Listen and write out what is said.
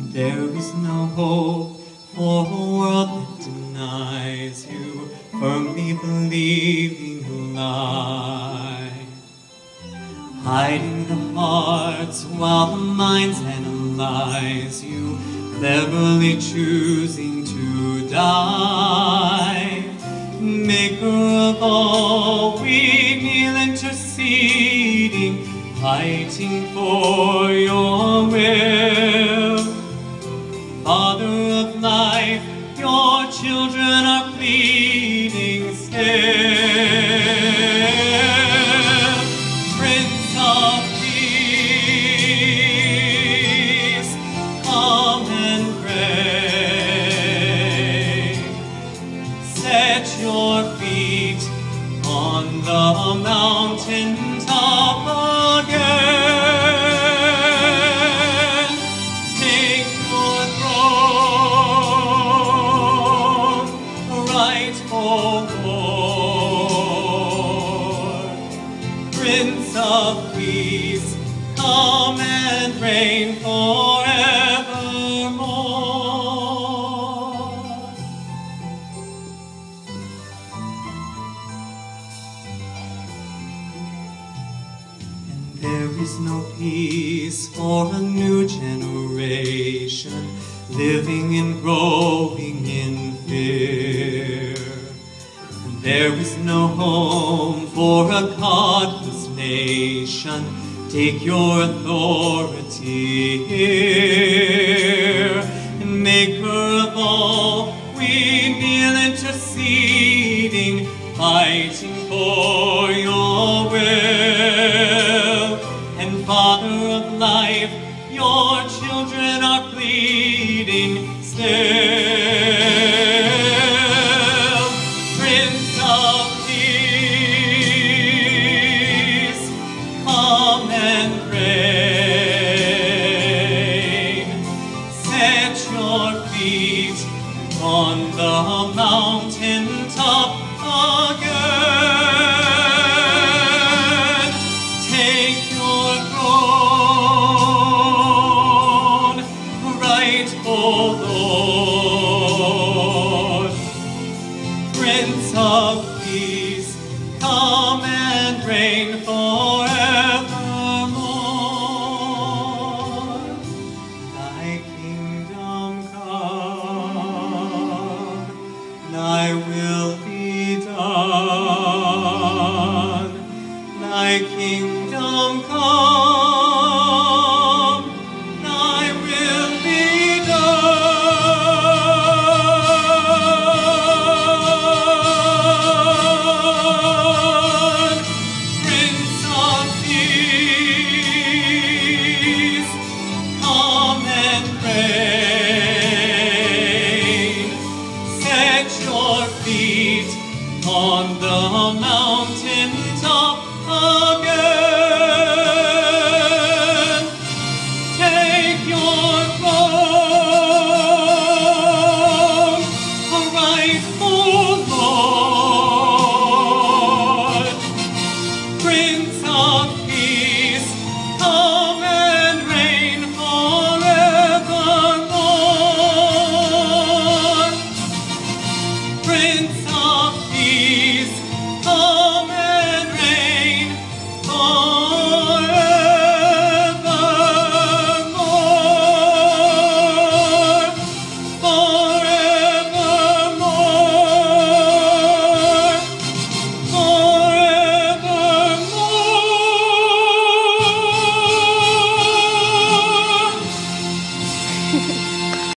There is no hope for a world that denies you, firmly believing a lie. Hiding the hearts while the minds analyze you, cleverly choosing to die. Maker of all, we kneel interceding, fighting for your will. Father of life, your children are pleading still. Prince of Peace, come and reign. Set your feet on the mountain top again. Take your throne, rightful Lord. Prince of Peace, come and reign forevermore. And there is no peace for a new generation, living and growing in fear. And there is no home for a godless nation, take your authority here. And Maker of all, we kneel interceding, fighting for your will. And Father of life, your children are pleading still. Prince of Peace, come and reign. Set your feet on the mountain top again. Take your throne, rightful Lord. Prince of Peace, come and reign forevermore. Thy kingdom come, thy will be done. Thy kingdom come, thy will be done. Prince of Peace, come and reign.